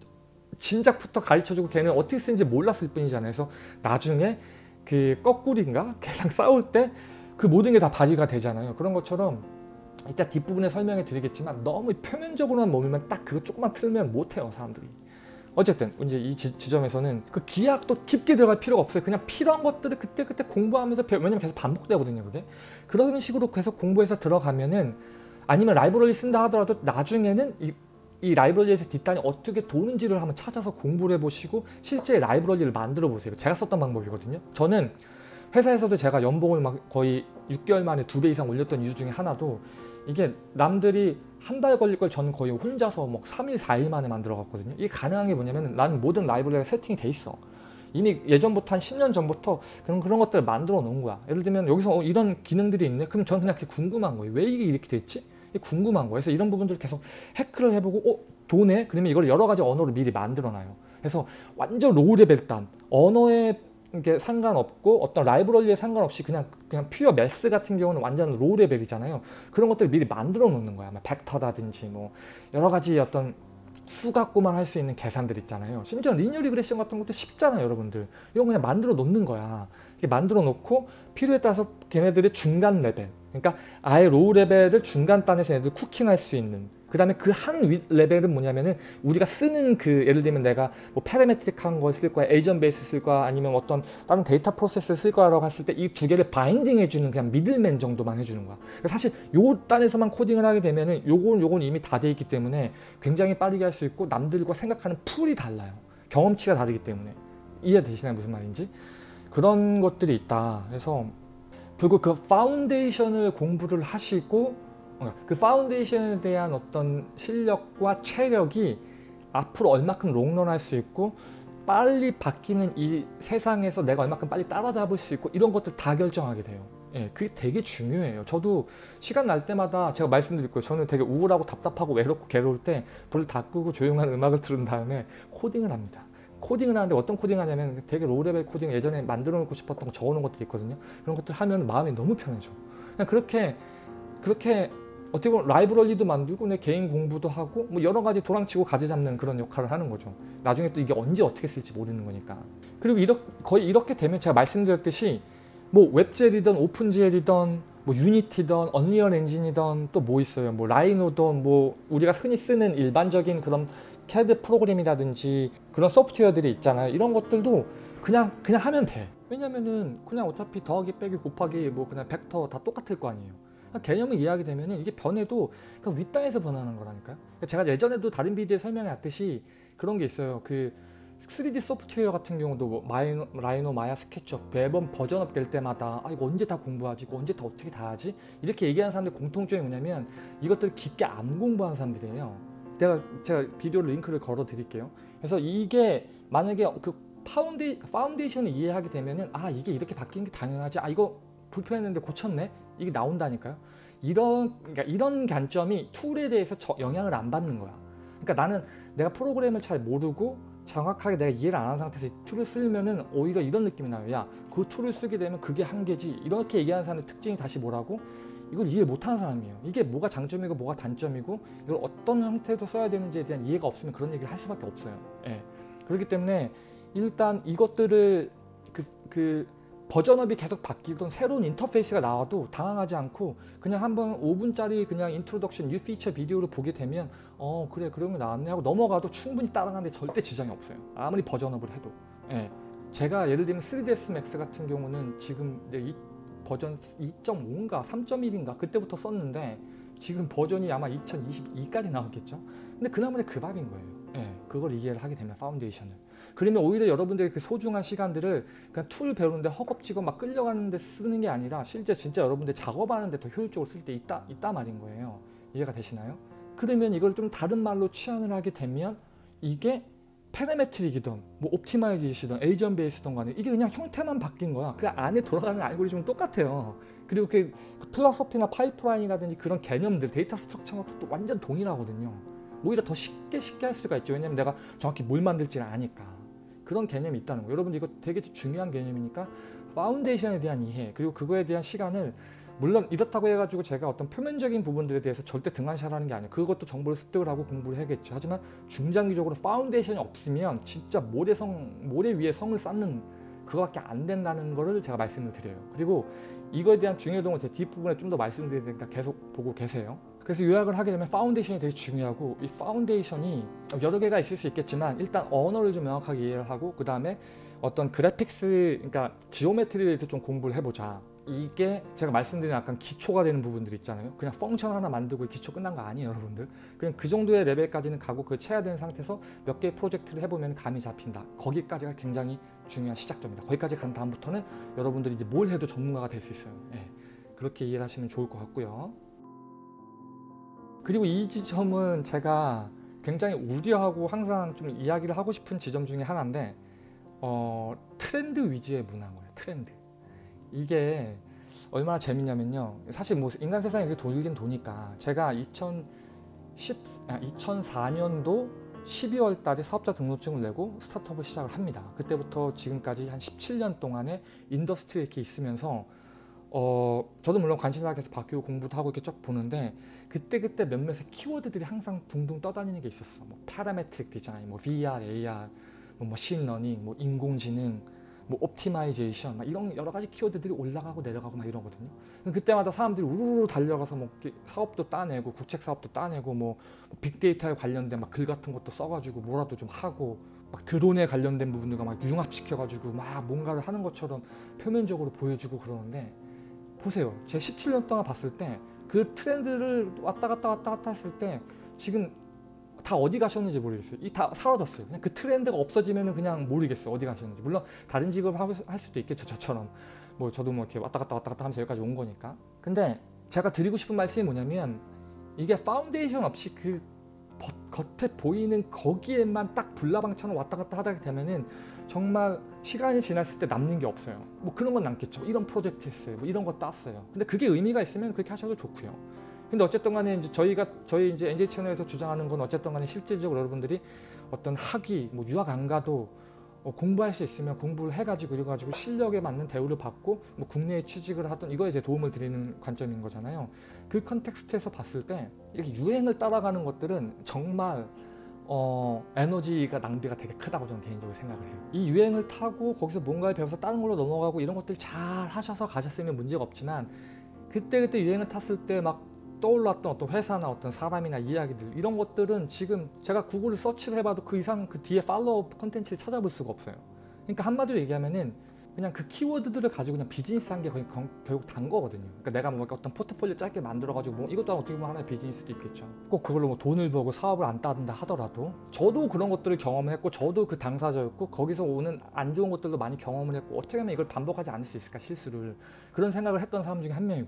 진작부터 가르쳐주고 걔는 어떻게 쓰는지 몰랐을 뿐이잖아요. 그래서 나중에 그 거꾸리인가? 걔랑 싸울 때 그 모든 게 다 발휘가 되잖아요. 그런 것처럼 이따 뒷부분에 설명해 드리겠지만 너무 표면적으로만 머물면 딱 그거 조금만 틀면 못해요, 사람들이. 어쨌든 이제 이 지, 지점에서는 그 기하학도 깊게 들어갈 필요가 없어요. 그냥 필요한 것들을 그때그때 공부하면서 배우, 왜냐면 계속 반복되거든요, 그게. 그런 식으로 계속 공부해서 들어가면은 아니면 라이브러리 쓴다 하더라도 나중에는 이, 이 라이브러리에서 뒷단이 어떻게 도는지를 한번 찾아서 공부를 해보시고 실제 라이브러리를 만들어 보세요. 제가 썼던 방법이거든요. 저는 회사에서도 제가 연봉을 막 거의 육 개월 만에 두 배 이상 올렸던 이유 중에 하나도 이게 남들이 한 달 걸릴 걸 저는 거의 혼자서 뭐 삼 일, 사 일 만에 만들어 갔거든요. 이게 가능한 게 뭐냐면 나는 모든 라이브러리가 세팅이 돼 있어. 이미 예전부터 한 십 년 전부터 그런, 그런 것들을 만들어 놓은 거야. 예를 들면 여기서 어, 이런 기능들이 있네. 그럼 저는 그냥 그게 궁금한 거예요. 왜 이게 이렇게 됐지? 이게 궁금한 거예요. 그래서 이런 부분들을 계속 해크를 해보고 어? 도네? 그러면 이걸 여러 가지 언어로 미리 만들어 놔요. 그래서 완전 로우 레벨 단 언어에 이게 상관없고 어떤 라이브러리에 상관없이 그냥 그냥 퓨어 매스 같은 경우는 완전 로우 레벨이잖아요. 그런 것들을 미리 만들어 놓는 거야. 벡터라든지 뭐 여러 가지 어떤 수 갖고만 할 수 있는 계산들 있잖아요. 심지어 리니어 리그레션 같은 것도 쉽잖아요, 여러분들. 이건 그냥 만들어 놓는 거야. 이렇게 만들어 놓고 필요에 따라서 걔네들의 중간 레벨, 그러니까 아예 로우 레벨을 중간 단에서 얘네들 쿠킹할 수 있는. 그 다음에 그 한 윗 레벨은 뭐냐면은 우리가 쓰는 그 예를 들면 내가 뭐 파라메트릭한 걸 쓸 거야, 에이전 베이스 쓸 거야, 아니면 어떤 다른 데이터 프로세스를 쓸 거라고 했을 때 이 두 개를 바인딩 해주는 그냥 미들맨 정도만 해주는 거야. 그러니까 사실 요 단에서만 코딩을 하게 되면은 요건 요건 이미 다 돼 있기 때문에 굉장히 빠르게 할 수 있고 남들과 생각하는 풀이 달라요. 경험치가 다르기 때문에. 이해되시나요, 무슨 말인지? 그런 것들이 있다. 그래서 결국 그 파운데이션을 공부를 하시고 그 파운데이션에 대한 어떤 실력과 체력이 앞으로 얼마큼 롱런할 수 있고 빨리 바뀌는 이 세상에서 내가 얼마큼 빨리 따라잡을 수 있고 이런 것들 다 결정하게 돼요. 예, 그게 되게 중요해요. 저도 시간 날 때마다 제가 말씀드릴 거예요. 저는 되게 우울하고 답답하고 외롭고 괴로울 때 불을 다 끄고 조용한 음악을 들은 다음에 코딩을 합니다. 코딩을 하는데 어떤 코딩 하냐면 되게 로우레벨 코딩 예전에 만들어 놓고 싶었던 거 적어 놓은 것들이 있거든요. 그런 것들 하면 마음이 너무 편해져. 그냥 그렇게 그렇게 어떻게 보면 라이브러리도 만들고 내 개인 공부도 하고 뭐 여러 가지 도랑치고 가지 잡는 그런 역할을 하는 거죠. 나중에 또 이게 언제 어떻게 쓸지 모르는 거니까. 그리고 이렇게, 거의 이렇게 되면 제가 말씀드렸듯이 뭐 웹젤이든 오픈젤이든 뭐 유니티든 언리얼 엔진이든 또 뭐 있어요. 뭐 라이노든 뭐 우리가 흔히 쓰는 일반적인 그런 캐드 프로그램이라든지 그런 소프트웨어들이 있잖아요. 이런 것들도 그냥 그냥 하면 돼. 왜냐면은 그냥 어차피 더하기 빼기 곱하기 뭐 그냥 벡터 다 똑같을 거 아니에요. 개념을 이해하게 되면 이게 변해도 그냥 윗단에서 변하는 거라니까요. 제가 예전에도 다른 비디오에 설명해왔듯이 그런 게 있어요. 그 쓰리디 소프트웨어 같은 경우도 뭐 마이노, 라이노, 마야, 스케치업 매번 버전업 될 때마다 아 이거 언제 다 공부하지? 이거 언제 다 어떻게 다 하지? 이렇게 얘기하는 사람들 공통점이 뭐냐면 이것들을 깊게 안 공부하는 사람들이에요. 제가, 제가 비디오 링크를 걸어 드릴게요. 그래서 이게 만약에 그 파운데, 파운데이션을 이해하게 되면은 아 이게 이렇게 바뀌는 게 당연하지, 아 이거 불편했는데 고쳤네, 이게 나온다니까요. 이런 그러니까 이런 관점이 툴에 대해서 저, 영향을 안 받는 거야. 그러니까 나는 내가 프로그램을 잘 모르고 정확하게 내가 이해를 안 한 상태에서 이 툴을 쓰면은 오히려 이런 느낌이 나요. 야, 그 툴을 쓰게 되면 그게 한계지. 이렇게 얘기하는 사람의 특징이 다시 뭐라고? 이걸 이해 못하는 사람이에요. 이게 뭐가 장점이고 뭐가 단점이고 이걸 어떤 형태로 써야 되는지에 대한 이해가 없으면 그런 얘기를 할 수밖에 없어요. 예. 그렇기 때문에 일단 이것들을 그, 그 버전업이 계속 바뀌던 새로운 인터페이스가 나와도 당황하지 않고 그냥 한번 오 분짜리 그냥 인트로덕션 뉴 피처 비디오를 보게 되면 어 그래 그런 거 나왔네 하고 넘어가도 충분히 따라가는데 절대 지장이 없어요. 아무리 버전업을 해도. 예. 제가 예를 들면 쓰리디에스 맥스 같은 경우는 지금 이 버전 이 점 오인가 삼 점 일인가 그때부터 썼는데 지금 버전이 아마 이천이십이까지 나왔겠죠. 근데 그나마나 그 밥인 거예요. 예, 그걸 이해를 하게 되면 파운데이션을. 그러면 오히려 여러분들의 그 소중한 시간들을 그냥 툴 배우는데 허겁지겁 막 끌려가는데 쓰는 게 아니라 실제 진짜 여러분들 작업하는데 더 효율적으로 쓸 때 있다, 있다 말인 거예요. 이해가 되시나요? 그러면 이걸 좀 다른 말로 취한을 하게 되면 이게 파라메트릭이든 뭐 옵티마이제이션이든 에이전 베이스든 간에 이게 그냥 형태만 바뀐 거야. 그 안에 돌아가는 알고리즘은 똑같아요. 그리고 그 필로소피나 파이프라인이라든지 그런 개념들, 데이터 스트럭처가 또 완전 동일하거든요. 오히려 더 쉽게 쉽게 할 수가 있죠. 왜냐면 내가 정확히 뭘 만들지를 아니까. 그런 개념이 있다는 거예요. 여러분 이거 되게 중요한 개념이니까 파운데이션에 대한 이해 그리고 그거에 대한 시간을, 물론 이렇다고 해가지고 제가 어떤 표면적인 부분들에 대해서 절대 등한시하라는 게 아니에요. 그것도 정보를 습득을 하고 공부를 해야겠죠. 하지만 중장기적으로 파운데이션이 없으면 진짜 모래성, 모래 위에 성을 쌓는 그거밖에 안 된다는 거를 제가 말씀을 드려요. 그리고 이거에 대한 중요도는 제 뒷부분에 좀 더 말씀드릴 테니까 계속 보고 계세요. 그래서 요약을 하게 되면 파운데이션이 되게 중요하고, 이 파운데이션이 여러 개가 있을 수 있겠지만 일단 언어를 좀 명확하게 이해를 하고 그 다음에 어떤 그래픽스, 그러니까 지오메트리에 대해서 좀 공부를 해보자. 이게 제가 말씀드린 약간 기초가 되는 부분들 있잖아요. 그냥 펑션 하나 만들고 기초 끝난 거 아니에요, 여러분들. 그냥 그 정도의 레벨까지는 가고 그걸 채야 되는 상태에서 몇 개의 프로젝트를 해보면 감이 잡힌다. 거기까지가 굉장히 중요한 시작점입니다. 거기까지 간 다음부터는 여러분들이 이제 뭘 해도 전문가가 될 수 있어요. 예, 그렇게 이해를 하시면 좋을 것 같고요. 그리고 이 지점은 제가 굉장히 우려하고 항상 좀 이야기를 하고 싶은 지점 중에 하나인데, 어, 트렌드 위주의 문화인 거예요. 트렌드. 이게 얼마나 재밌냐면요. 사실 뭐 인간 세상이 이렇게 돌긴 도니까 제가 이천십, 아, 이천사 년도 십이월 달에 사업자 등록증을 내고 스타트업을 시작을 합니다. 그때부터 지금까지 한 십칠 년 동안의 인더스트리에 이렇게 있으면서 어, 저도 물론 관심사가 계속 바뀌고 공부도 하고 이렇게 쭉 보는데 그때그때 몇몇의 키워드들이 항상 둥둥 떠다니는 게 있었어. 뭐 파라메트릭 디자인, 뭐 브이알, 에이알, 뭐 머신러닝, 뭐 인공지능, 뭐 옵티마이제이션, 막 이런 여러 가지 키워드들이 올라가고 내려가고 막 이러거든요. 그때마다 사람들이 우르르 달려가서 뭐 사업도 따내고 국책 사업도 따내고 뭐 빅데이터에 관련된 막 글 같은 것도 써가지고 뭐라도 좀 하고, 막 드론에 관련된 부분들과 막 융합시켜가지고 막 뭔가를 하는 것처럼 표면적으로 보여주고 그러는데, 보세요. 제가 십칠 년 동안 봤을 때 그 트렌드를 왔다 갔다 왔다 갔다 했을 때 지금 다 어디 가셨는지 모르겠어요. 이 다 사라졌어요. 그냥 그 트렌드가 없어지면은 그냥 모르겠어요. 어디 가셨는지. 물론 다른 직업을 할 수도 있겠죠. 저처럼. 뭐 저도 뭐 이렇게 왔다 갔다 왔다 갔다 하면서 여기까지 온 거니까. 근데 제가 드리고 싶은 말씀이 뭐냐면, 이게 파운데이션 없이 그 겉에 보이는 거기에만 딱 불나방처럼 왔다 갔다 하다 되면은 정말 시간이 지났을 때 남는 게 없어요. 뭐 그런 건 남겠죠. 이런 프로젝트 했어요. 뭐 이런 거 땄어요. 근데 그게 의미가 있으면 그렇게 하셔도 좋고요. 근데 어쨌든 간에 이제 저희가 저희 이제 엔제이 채널에서 주장하는 건 어쨌든 간에 실질적으로 여러분들이 어떤 학위, 뭐 유학 안 가도 어 공부할 수 있으면 공부를 해가지고 이래가지고 실력에 맞는 대우를 받고 뭐 국내에 취직을 하던 이거에 이제 도움을 드리는 관점인 거잖아요. 그 컨텍스트에서 봤을 때 이렇게 유행을 따라가는 것들은 정말 어, 에너지가 낭비가 되게 크다고 저는 개인적으로 생각을 해요. 이 유행을 타고 거기서 뭔가를 배워서 다른 걸로 넘어가고 이런 것들 잘 하셔서 가셨으면 문제가 없지만, 그때그때 유행을 탔을 때 막 떠올랐던 어떤 회사나 어떤 사람이나 이야기들, 이런 것들은 지금 제가 구글을 서치를 해봐도 그 이상 그 뒤에 팔로우업 컨텐츠를 찾아볼 수가 없어요. 그러니까 한마디로 얘기하면은 그냥 그 키워드들을 가지고 그냥 비즈니스 한 게 거의 결국 단 거거든요. 그러니까 내가 뭐 어떤 포트폴리오 짧게 만들어가지고 뭐 이것도 어떻게 보면 하나의 비즈니스도 있겠죠. 꼭 그걸로 뭐 돈을 벌고 사업을 안 따른다 하더라도, 저도 그런 것들을 경험을 했고 저도 그 당사자였고 거기서 오는 안 좋은 것들도 많이 경험을 했고, 어떻게 하면 이걸 반복하지 않을 수 있을까, 실수를. 그런 생각을 했던 사람 중에 한 명이고요.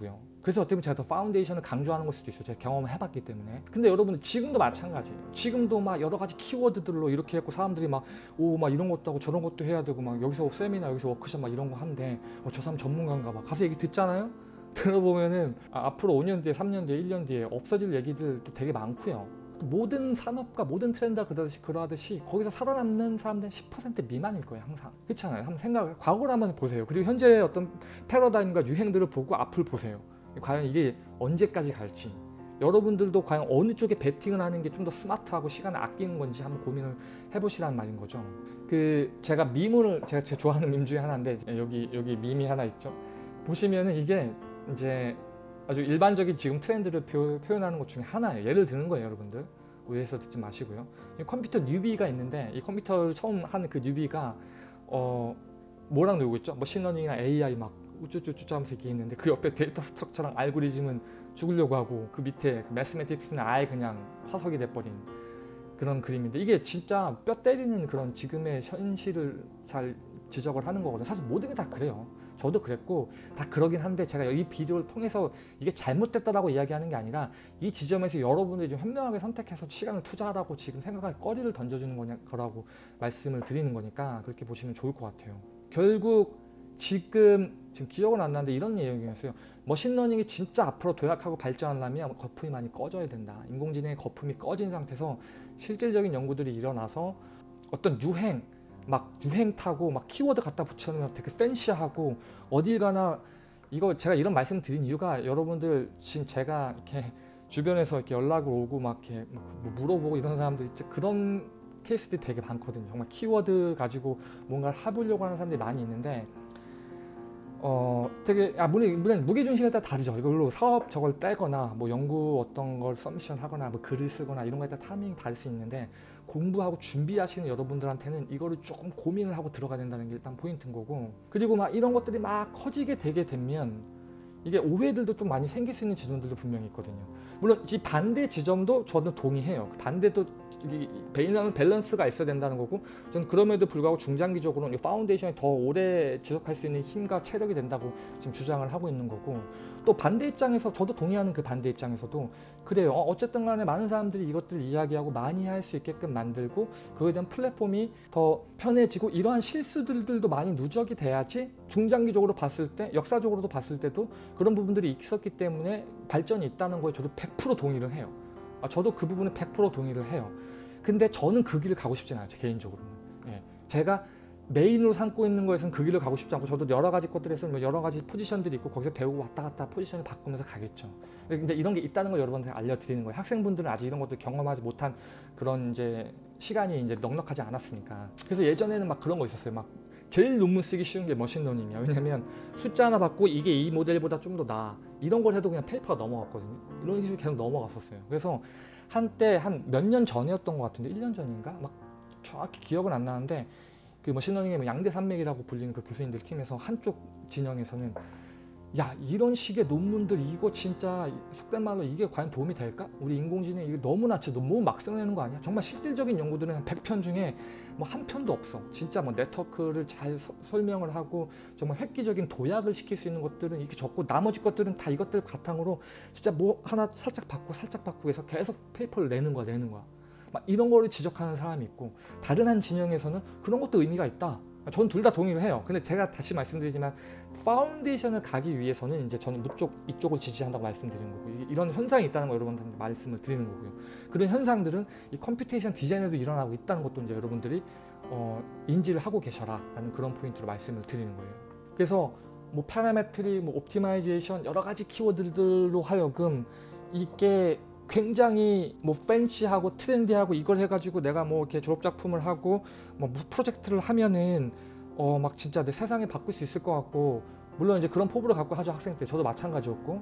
그래서 어떻게 보면 제가 더 파운데이션을 강조하는 걸 수도 있어요. 제가 경험을 해봤기 때문에. 근데 여러분 지금도 마찬가지예요. 지금도 막 여러 가지 키워드들로 이렇게 했고 사람들이 막 오 막 이런 것도 하고 저런 것도 해야 되고 막 여기서 세미나 여기서 워크숍 막 이런 거 한대. 어, 저 사람 전문가인가 봐. 가서 얘기 듣잖아요. 들어보면은 아, 앞으로 오 년 뒤에 삼 년 뒤에 일 년 뒤에 없어질 얘기들도 되게 많고요. 모든 산업과 모든 트렌드가 그러듯이, 그러하듯이 거기서 살아남는 사람들은 십 퍼센트 미만일 거예요. 항상. 그렇잖아요. 한번 생각, 과거를 한번 보세요. 그리고 현재의 어떤 패러다임과 유행들을 보고 앞을 보세요. 과연 이게 언제까지 갈지, 여러분들도 과연 어느 쪽에 베팅을 하는 게 좀 더 스마트하고 시간을 아끼는 건지 한번 고민을 해보시라는 말인 거죠. 그 제가 밈을 제가 제가 좋아하는 밈 중에 하나인데 여기 여기 밈이 하나 있죠. 보시면은 이게 이제 아주 일반적인 지금 트렌드를 표, 표현하는 것 중에 하나예요. 예를 드는 거예요, 여러분들. 오해해서 듣지 마시고요. 컴퓨터 뉴비가 있는데 이 컴퓨터를 처음 하는 그 뉴비가 어 뭐랑 놀고 있죠? 머신러닝이나 에이아이 막 우쭈쭈쭈 하면서 이렇게 있는데 그 옆에 데이터 스트럭처랑 알고리즘은 죽으려고 하고 그 밑에 그 매스매틱스는 아예 그냥 화석이 돼버린 그런 그림인데 이게 진짜 뼈 때리는 그런 지금의 현실을 잘 지적을 하는 거거든요. 사실 모든 게 다 그래요. 저도 그랬고 다 그러긴 한데 제가 이 비디오를 통해서 이게 잘못됐다라고 이야기하는 게 아니라 이 지점에서 여러분들이 좀 현명하게 선택해서 시간을 투자하라고 지금 생각할 거리를 던져주는 거냐, 거라고 말씀을 드리는 거니까 그렇게 보시면 좋을 것 같아요. 결국 지금 지금 기억은 안 나는데 이런 얘기였어요. 머신러닝이 진짜 앞으로 도약하고 발전하려면 거품이 많이 꺼져야 된다. 인공지능의 거품이 꺼진 상태에서 실질적인 연구들이 일어나서 어떤 유행 막 유행 타고 막 키워드 갖다 붙여놓으면 되게 팬시하고 어딜 가나 이거 제가 이런 말씀 드린 이유가 여러분들 지금 제가 이렇게 주변에서 이렇게 연락을 오고 막 이렇게 물어보고 이런 사람들 있죠. 그런 케이스들이 되게 많거든요. 정말 키워드 가지고 뭔가를 해보려고 하는 사람들이 많이 있는데 어 되게 아 물론, 물론 무게중심에 따라 다르죠. 이걸로 사업 저걸 떼거나 뭐 연구 어떤 걸 서미션 하거나 뭐 글을 쓰거나 이런 거에 따라 타이밍이 다를 수 있는데 공부하고 준비하시는 여러분들한테는 이거를 조금 고민을 하고 들어가야 된다는 게 일단 포인트인 거고, 그리고 막 이런 것들이 막 커지게 되게 되면 이게 오해들도 좀 많이 생길 수 있는 지점들도 분명히 있거든요. 물론 이 반대 지점도 저는 동의해요. 반대도 베이나는 밸런스가 있어야 된다는 거고, 저는 그럼에도 불구하고 중장기적으로는 이 파운데이션이 더 오래 지속할 수 있는 힘과 체력이 된다고 지금 주장을 하고 있는 거고, 또 반대 입장에서 저도 동의하는 그 반대 입장에서도 그래요. 어, 어쨌든 간에 많은 사람들이 이것들을 이야기하고 많이 할 수 있게끔 만들고 그거에 대한 플랫폼이 더 편해지고 이러한 실수들도 많이 누적이 돼야지 중장기적으로 봤을 때, 역사적으로도 봤을 때도 그런 부분들이 있었기 때문에 발전이 있다는 거에 저도 백 퍼센트 동의를 해요. 아, 저도 그 부분은 백 퍼센트 동의를 해요. 근데 저는 그 길을 가고 싶진 않아요. 제 개인적으로는. 예. 제가 메인으로 삼고 있는 거에서는 그 길을 가고 싶지 않고, 저도 여러 가지 것들에서 여러 가지 포지션들이 있고 거기서 배우고 왔다 갔다 포지션을 바꾸면서 가겠죠. 근데 이런 게 있다는 걸 여러분한테 알려드리는 거예요. 학생분들은 아직 이런 것들 경험하지 못한 그런 이제 시간이 이제 넉넉하지 않았으니까. 그래서 예전에는 막 그런 거 있었어요. 막 제일 논문 쓰기 쉬운 게 머신러닝이야. 왜냐면 숫자 하나 받고 이게 이 모델보다 좀 더 나아. 이런 걸 해도 그냥 페이퍼가 넘어갔거든요. 이런 식으로 계속 넘어갔었어요. 그래서 한때 한 몇 년 전이었던 것 같은데 일 년 전인가? 막 정확히 기억은 안 나는데 그 머신러닝의 뭐 양대 산맥이라고 불리는 그 교수님들 팀에서 한쪽 진영에서는 야, 이런 식의 논문들 이거 진짜 속된 말로 이게 과연 도움이 될까? 우리 인공지능 이게 너무 낮죠. 너무 막 써내는 거 아니야? 정말 실질적인 연구들은 한 백 편 중에 뭐 한 편도 없어. 진짜 뭐 네트워크를 잘 서, 설명을 하고 정말 획기적인 도약을 시킬 수 있는 것들은 이렇게 적고, 나머지 것들은 다 이것들 바탕으로 진짜 뭐 하나 살짝 바꾸고 살짝 바꾸고 해서 계속 페이퍼를 내는 거야 내는 거야. 막 이런 거를 지적하는 사람이 있고, 다른 한 진영에서는 그런 것도 의미가 있다. 저는 둘 다 동의를 해요. 근데 제가 다시 말씀드리지만 파운데이션을 가기 위해서는 이제 저는 무쪽 이쪽을 지지한다고 말씀드리는 거고, 이런 현상이 있다는 거 여러분한테 말씀을 드리는 거고요. 그런 현상들은 이 컴퓨테이션 디자인에도 일어나고 있다는 것도 이제 여러분들이 어, 인지를 하고 계셔라 라는 그런 포인트로 말씀을 드리는 거예요. 그래서 뭐 파라메트리, 뭐 옵티마이제이션 여러 가지 키워드들로 하여금 이게 굉장히 뭐 팬시하고 트렌디하고 이걸 해가지고 내가 뭐 이렇게 졸업작품을 하고 뭐 프로젝트를 하면은 어 막 진짜 내 세상에 바꿀 수 있을 것 같고, 물론 이제 그런 포부를 갖고 하죠. 학생 때 저도 마찬가지였고.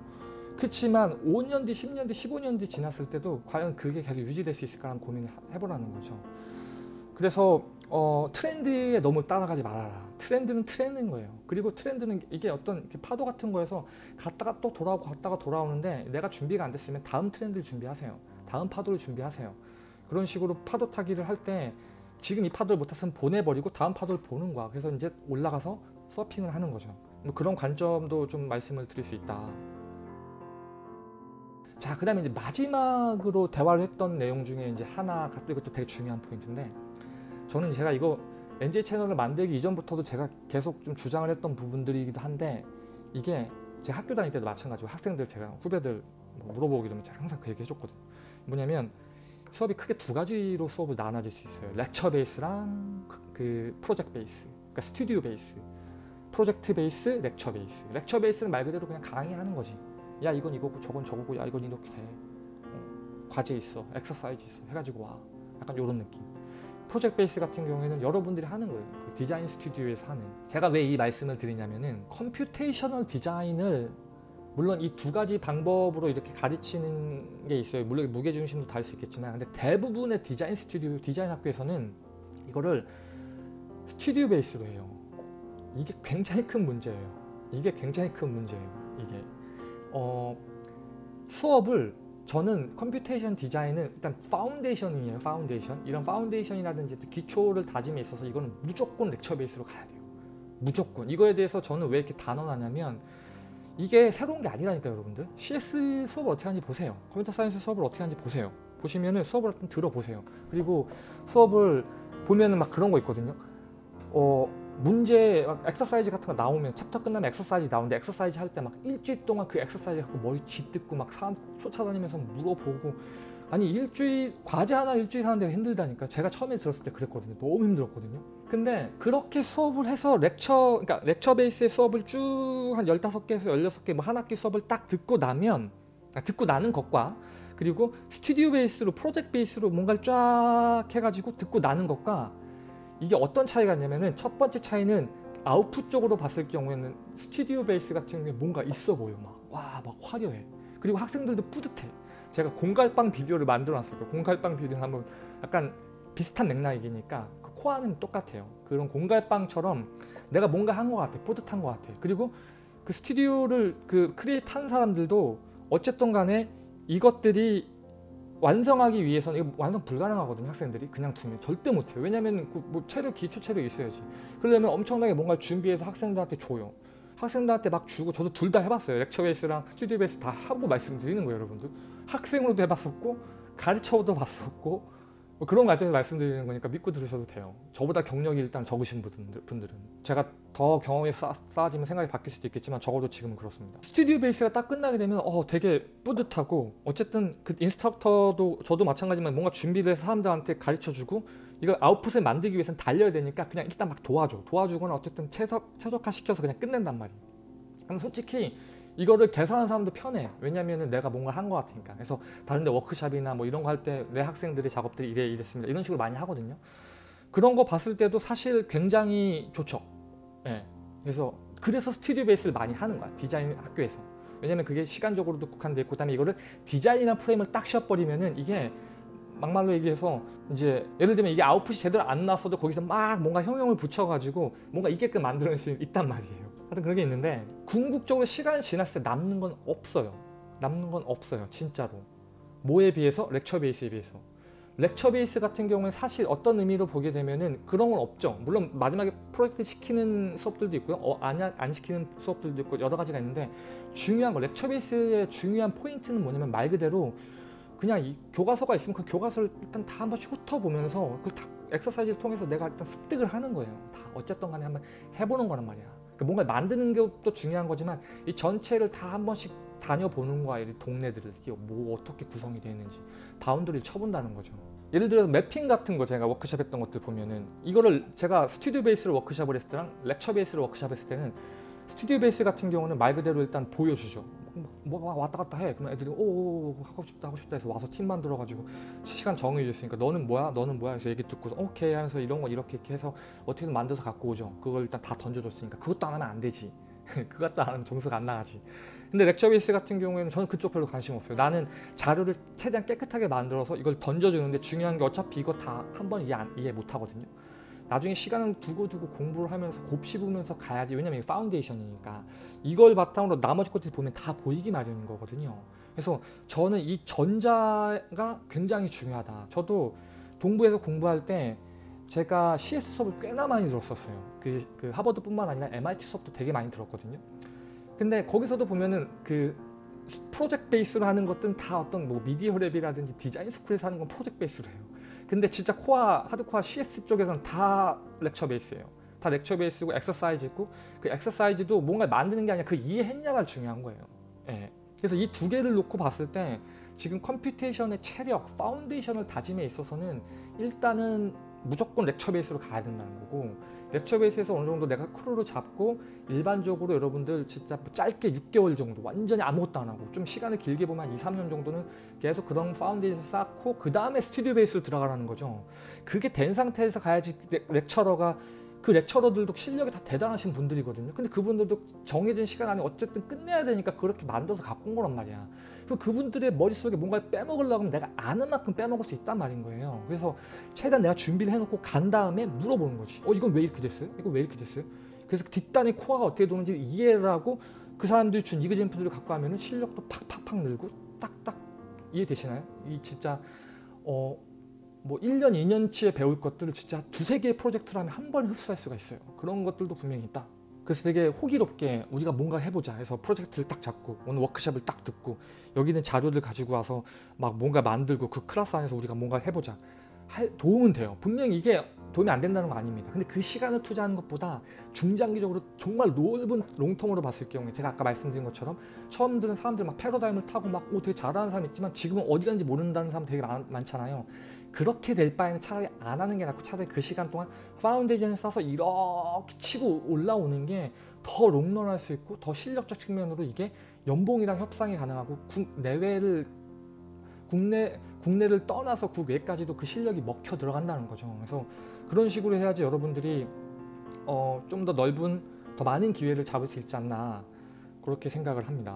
그렇지만 오 년 뒤, 십 년 뒤, 십오 년 뒤 지났을 때도 과연 그게 계속 유지될 수 있을까 하는 고민을 해보라는 거죠. 그래서 어, 트렌드에 너무 따라가지 말아라. 트렌드는 트렌드인 거예요. 그리고 트렌드는 이게 어떤 파도 같은 거에서 갔다가 또 돌아오고 갔다가 돌아오는데, 내가 준비가 안 됐으면 다음 트렌드를 준비하세요. 다음 파도를 준비하세요. 그런 식으로 파도 타기를 할 때 지금 이 파도를 못 탔으면 보내버리고 다음 파도를 보는 거야. 그래서 이제 올라가서 서핑을 하는 거죠. 뭐 그런 관점도 좀 말씀을 드릴 수 있다. 자, 그 다음에 이제 마지막으로 대화를 했던 내용 중에 이제 하나가 또 이것도 되게 중요한 포인트인데, 저는 제가 이거 엔제이 채널을 만들기 이전부터도 제가 계속 좀 주장을 했던 부분들이기도 한데, 이게 제가 학교 다닐 때도 마찬가지고 학생들, 제가 후배들 뭐 물어보기 전에 제가 항상 그 얘기 해줬거든요. 뭐냐면 수업이 크게 두 가지로 수업을 나눠질 수 있어요. 렉처 베이스랑 그, 그 프로젝트 베이스, 그러니까 스튜디오 베이스. 프로젝트 베이스, 렉처 베이스. 렉처 베이스는 말 그대로 그냥 강의하는 거지. 야, 이건 이거고 저건 저거고, 야, 이건 이렇게 돼. 어, 과제 있어, 엑서사이즈 있어 해가지고 와. 약간 이런 느낌. 프로젝트 베이스 같은 경우에는 여러분들이 하는 거예요. 그 디자인 스튜디오에서 하는. 제가 왜 이 말씀을 드리냐면은 컴퓨테이셔널 디자인을 물론 이 두 가지 방법으로 이렇게 가르치는 게 있어요. 물론 무게중심도 다를 수 있겠지만, 근데 대부분의 디자인 스튜디오, 디자인 학교에서는 이거를 스튜디오 베이스로 해요. 이게 굉장히 큰 문제예요. 이게 굉장히 큰 문제예요. 이게 어, 수업을, 저는 컴퓨테이션 디자인은 일단 파운데이션이에요. 파운데이션. 이런 파운데이션이라든지 기초를 다짐에 있어서 이거는 무조건 렉처 베이스로 가야 돼요. 무조건. 이거에 대해서 저는 왜 이렇게 단언하냐면, 이게 새로운 게 아니라니까요, 여러분들. 씨에스 수업을 어떻게 하는지 보세요. 컴퓨터 사이언스 수업을 어떻게 하는지 보세요. 보시면은 수업을 한번 들어보세요. 그리고 수업을 보면은 막 그런 거 있거든요. 어, 문제, 엑서사이즈 같은 거 나오면, 챕터 끝나면 엑서사이즈 나오는데, 엑서사이즈 할 때 막 일주일 동안 그 엑서사이즈 갖고 머리 쥐뜯고 막 사람 쫓아다니면서 물어보고, 아니 일주일, 과제 하나 일주일 하는데 힘들다니까. 제가 처음에 들었을 때 그랬거든요. 너무 힘들었거든요. 근데 그렇게 수업을 해서 렉처, 그러니까 렉처 베이스의 수업을 쭉 한 열다섯 개에서 열여섯 개 뭐 한 학기 수업을 딱 듣고 나면, 아, 듣고 나는 것과, 그리고 스튜디오 베이스로, 프로젝트 베이스로 뭔가를 쫙 해가지고 듣고 나는 것과, 이게 어떤 차이가 있냐면은, 첫 번째 차이는 아웃풋 쪽으로 봤을 경우에는 스튜디오 베이스 같은 경우에 뭔가 있어 보여. 막 와, 막 화려해. 그리고 학생들도 뿌듯해. 제가 공갈빵 비디오를 만들어 놨어요. 공갈빵 비디오는 한번 약간 비슷한 맥락이니까 그 코어는 똑같아요. 그런 공갈빵처럼 내가 뭔가 한 것 같아. 뿌듯한 것 같아. 그리고 그 스튜디오를 그 크리에이트 한 사람들도 어쨌든 간에 이것들이 완성하기 위해서는, 이거 완성 불가능하거든요. 학생들이 그냥 두면 절대 못해요. 왜냐면 그 뭐 체력, 기초 체력이 있어야지. 그러려면 엄청나게 뭔가 준비해서 학생들한테 줘요. 학생들한테 막 주고, 저도 둘 다 해봤어요. 렉처 베이스랑 스튜디오 베이스 다 하고 말씀드리는 거예요, 여러분들. 학생으로도 해봤었고 가르쳐도 봤었고, 뭐 그런 과정에서 말씀드리는 거니까 믿고 들으셔도 돼요. 저보다 경력이 일단 적으신 분들, 분들은 제가 더 경험이 쌓, 쌓아지면 생각이 바뀔 수도 있겠지만, 적어도 지금은 그렇습니다. 스튜디오 베이스가 딱 끝나게 되면 어 되게 뿌듯하고, 어쨌든 그 인스트럭터도 저도 마찬가지지만 뭔가 준비를 해서 사람들한테 가르쳐주고, 이걸 아웃풋을 만들기 위해서는 달려야 되니까 그냥 일단 막 도와줘. 도와주거나 어쨌든 최적, 최적화시켜서 그냥 끝낸단 말이에요. 그럼 솔직히 이거를 계산하는 사람도 편해. 왜냐면은 내가 뭔가 한 것 같으니까. 그래서 다른데 워크샵이나 뭐 이런 거 할 때 내 학생들의 작업들이 이래 이랬습니다, 이런 식으로 많이 하거든요. 그런 거 봤을 때도 사실 굉장히 좋죠. 예. 그래서 그래서 스튜디오 베이스를 많이 하는 거야, 디자인 학교에서. 왜냐면 그게 시간적으로도 국한돼 있고, 그다음에 이거를 디자인이나 프레임을 딱 씌워버리면은, 이게 막말로 얘기해서 이제 예를 들면 이게 아웃풋이 제대로 안 나왔어도 거기서 막 뭔가 형용을 붙여가지고 뭔가 있게끔 만들어낼 수 있단 말이에요. 하여튼 그런 게 있는데, 궁극적으로 시간이 지났을 때 남는 건 없어요. 남는 건 없어요, 진짜로. 뭐에 비해서? 렉처 베이스에 비해서. 렉처 베이스 같은 경우는 사실 어떤 의미로 보게 되면은 그런 건 없죠. 물론 마지막에 프로젝트 시키는 수업들도 있고요, 어, 안, 안 시키는 수업들도 있고, 여러 가지가 있는데, 중요한 거, 렉처 베이스의 중요한 포인트는 뭐냐면, 말 그대로 그냥 이 교과서가 있으면 그 교과서를 일단 다 한 번씩 훑어보면서 그 다 엑서사이즈를 통해서 내가 일단 습득을 하는 거예요. 다 어쨌든 간에 한번 해보는 거란 말이야. 뭔가 만드는 것도 중요한 거지만, 이 전체를 다 한 번씩 다녀보는 거야. 이 동네들을 뭐 어떻게 구성이 되어 있는지 바운더리를 쳐본다는 거죠. 예를 들어서 매핑 같은 거, 제가 워크숍 했던 것들 보면은, 이거를 제가 스튜디오 베이스로 워크숍을 했을 때랑 렉처 베이스로 워크숍 했을 때는, 스튜디오 베이스 같은 경우는 말 그대로 일단 보여주죠. 뭐가 왔다 갔다 해. 그러면 애들이 오 하고 싶다 하고 싶다 해서 와서 팀 만들어가지고 시간 정해줬으니까 너는 뭐야 너는 뭐야 해서 얘기 듣고 오케이 하면서 이런 거 이렇게 이렇게 해서 어떻게든 만들어서 갖고 오죠. 그걸 일단 다 던져줬으니까 그것도 안 하면 안 되지. 그것도 안 하면 점수가 안 나가지. 근데 렉처 베이스 같은 경우에는 저는 그쪽 별로 관심 없어요. 나는 자료를 최대한 깨끗하게 만들어서 이걸 던져주는데, 중요한 게 어차피 이거 다 한 번 이해, 이해 못 하거든요. 나중에 시간을 두고 두고 공부를 하면서 곱씹으면서 가야지. 왜냐면 이게 파운데이션이니까. 이걸 바탕으로 나머지 것들이 보면 다 보이기 마련인 거거든요. 그래서 저는 이 전자가 굉장히 중요하다. 저도 동부에서 공부할 때 제가 씨에스 수업을 꽤나 많이 들었었어요. 그, 그 하버드뿐만 아니라 엠아이티 수업도 되게 많이 들었거든요. 근데 거기서도 보면은 그 프로젝트 베이스로 하는 것들은 다 어떤 뭐 미디어 랩이라든지 디자인 스쿨에서 하는 건 프로젝트 베이스로 해요. 근데 진짜 코어, 하드코어 씨에스 쪽에서는 다 렉처 베이스예요. 다 렉처 베이스고 엑서사이즈 있고, 그 엑서사이즈도 뭔가 만드는 게 아니라 그 이해했냐가 중요한 거예요. 예. 그래서 이 두 개를 놓고 봤을 때 지금 컴퓨테이션의 체력, 파운데이션을 다짐에 있어서는 일단은 무조건 렉처 베이스로 가야 된다는 거고, 렉처 베이스에서 어느 정도 내가 크루를 잡고 일반적으로 여러분들 진짜 짧게 육 개월 정도 완전히 아무것도 안 하고, 좀 시간을 길게 보면 이, 삼 년 정도는 계속 그런 파운데이션 쌓고 그 다음에 스튜디오 베이스로 들어가라는 거죠. 그게 된 상태에서 가야지 렉처러가, 그 렉처러들도 실력이 다 대단하신 분들이거든요. 근데 그분들도 정해진 시간 안에 어쨌든 끝내야 되니까 그렇게 만들어서 갖고 온 거란 말이야. 그리고 그분들의 머릿속에 뭔가를 빼먹으려고 하면 내가 아는 만큼 빼먹을 수 있단 말인 거예요. 그래서 최대한 내가 준비를 해놓고 간 다음에 물어보는 거지. 어, 이건 왜 이렇게 됐어요? 이건 왜 이렇게 됐어요? 그래서 뒷단의 코어가 어떻게 도는지 이해를 하고 그 사람들이 준 이그젠플들을 갖고 하면은 실력도 팍팍팍 늘고 딱딱. 이해되시나요? 이 진짜 어 뭐 일 년, 이 년치에 배울 것들을 진짜 두세 개의 프로젝트를 하면 한 번에 흡수할 수가 있어요. 그런 것들도 분명히 있다. 그래서 되게 호기롭게 우리가 뭔가 해보자 해서 프로젝트를 딱 잡고 오늘 워크숍을 딱 듣고 여기 있는 자료를 가지고 와서 막 뭔가 만들고 그 클래스 안에서 우리가 뭔가 해보자. 할, 도움은 돼요. 분명히 이게 도움이 안 된다는 거 아닙니다. 근데 그 시간을 투자하는 것보다 중장기적으로 정말 넓은 롱텀으로 봤을 경우에 제가 아까 말씀드린 것처럼 처음 들은 사람들 막 패러다임을 타고 막 오, 되게 잘하는 사람 있지만 지금은 어디 갔는지 모른다는 사람 되게 많, 많잖아요. 그렇게 될 바에는 차라리 안 하는 게 낫고 차라리 그 시간 동안 파운데이션을 쌓아서 이렇게 치고 올라오는 게 더 롱런할 수 있고 더 실력적 측면으로 이게 연봉이랑 협상이 가능하고 국 내외를 국내, 국내를 떠나서 국외까지도 그 실력이 먹혀 들어간다는 거죠. 그래서 그런 식으로 해야지 여러분들이 어, 좀 더 넓은, 더 많은 기회를 잡을 수 있지 않나 그렇게 생각을 합니다.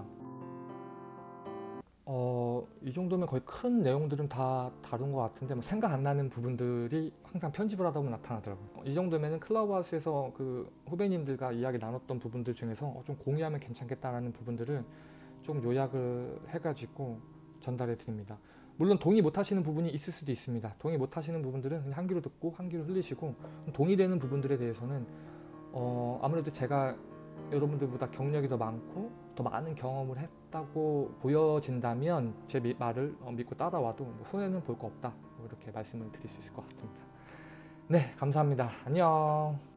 어, 이 정도면 거의 큰 내용들은 다 다룬 것 같은데 뭐 생각 안 나는 부분들이 항상 편집을 하다 보면 나타나더라고요. 이 정도면은 클라우하우스에서 그 후배님들과 이야기 나눴던 부분들 중에서 어, 좀 공유하면 괜찮겠다라는 부분들을 좀 요약을 해가지고 전달해 드립니다. 물론 동의 못 하시는 부분이 있을 수도 있습니다. 동의 못 하시는 부분들은 그냥 한 귀로 듣고 한 귀로 흘리시고, 동의되는 부분들에 대해서는 어, 아무래도 제가 여러분들보다 경력이 더 많고 더 많은 경험을 했다고 보여진다면 제 말을 믿고 따라와도 뭐 손해는 볼 거 없다, 뭐 이렇게 말씀을 드릴 수 있을 것 같습니다. 네, 감사합니다. 안녕.